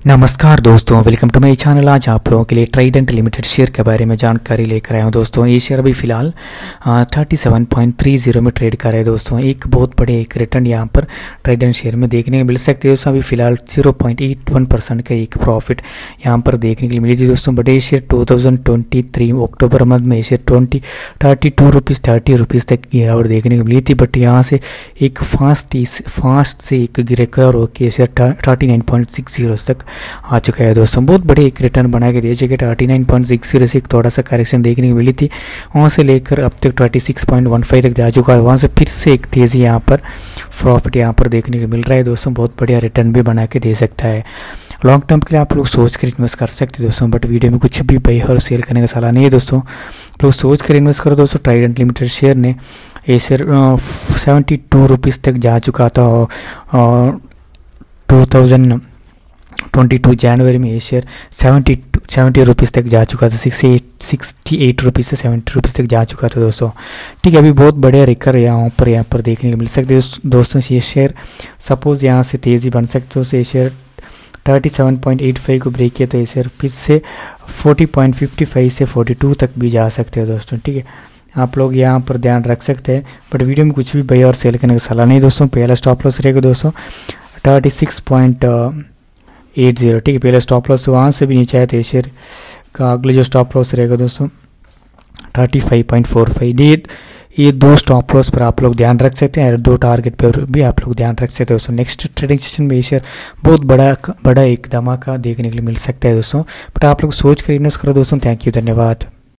नमस्कार दोस्तों, welcome to my channel. आज आप लोगों के लिए ट्राइडेंट लिमिटेड शेयर के बारे में जानकारी लेकर आया हूं दोस्तों। ये शेयर अभी फिलहाल 37.30 में ट्रेड कर रहे हैं दोस्तों। एक बहुत बड़े एक रिटर्न यहां पर ट्राइडेंट शेयर में देखने को मिल सकते हैं दोस्तों। अभी फिलहाल 0.81% का एक प्रॉफिट यहां पर देखने के लिए मिली थी दोस्तों। बट ये शेयर 2023 अक्टूबर मंथ में ये शेयर 32 रुपीज़ तक गिरावट देखने को मिली थी। बट यहाँ से एक फास्ट से एक रिकवर होकर ये शेयर 39.60 तक आ चुका है दोस्तों। बहुत बड़े एक रिटर्न बना के दिए, जगह 39.60 से एक थोड़ा सा करेक्शन देखने को मिली थी। वहाँ से लेकर अब तक 26.15 तक जा चुका है। वहाँ से फिर से एक तेज़ी यहाँ पर प्रॉफिट यहाँ पर देखने को मिल रहा है दोस्तों। बहुत बढ़िया रिटर्न भी बना के दे सकता है। लॉन्ग टर्म के लिए आप लोग सोच कर इन्वेस्ट कर सकते हैं दोस्तों। बट वीडियो में कुछ भी बाई और सेल करने का सलाह नहीं है दोस्तों। आप लोग सोच कर इन्वेस्ट करो दोस्तों। ट्राइडेंट लिमिटेड शेयर ने ये शेयर 72 रुपीज़ तक जा चुका था और 2022 जनवरी में ये शेयर 70 रुपीज़ तक जा चुका था। 68 रुपीज़ से 70 रुपीज़ तक जा चुका था दोस्तों। ठीक है, अभी बहुत बढ़िया रिकर यहाँ पर देखने को मिल सकते हैं दोस्तों। ये शेयर सपोज यहाँ से तेज़ी बन सकते हो। ये शेयर 37.85 को ब्रेक किया तो ये शेयर फिर से 40.55 से 42 तक भी जा सकते हो दोस्तों। ठीक है, आप लोग यहाँ पर ध्यान रख सकते हैं। बट वीडियो में कुछ भी बाई और सेल करने का सलाह नहीं दोस्तों। पहला स्टॉप लॉस रहेगा दोस्तों 36.80। ठीक है, पहले स्टॉप लॉस वहाँ से भी नीचे आया था। शेयर का अगले जो स्टॉप लॉस रहेगा दोस्तों 35.45। ये दो स्टॉप लॉस पर आप लोग ध्यान रख सकते हैं और दो टारगेट पर भी आप लोग ध्यान रख सकते हैं दोस्तों। नेक्स्ट ट्रेडिंग सेशन में ये शेयर बहुत बड़ा एक धमाका देखने के लिए मिल सकता है दोस्तों। बट आप लोग सोच कर इन्वेस्ट करो दोस्तों। थैंक यू, धन्यवाद।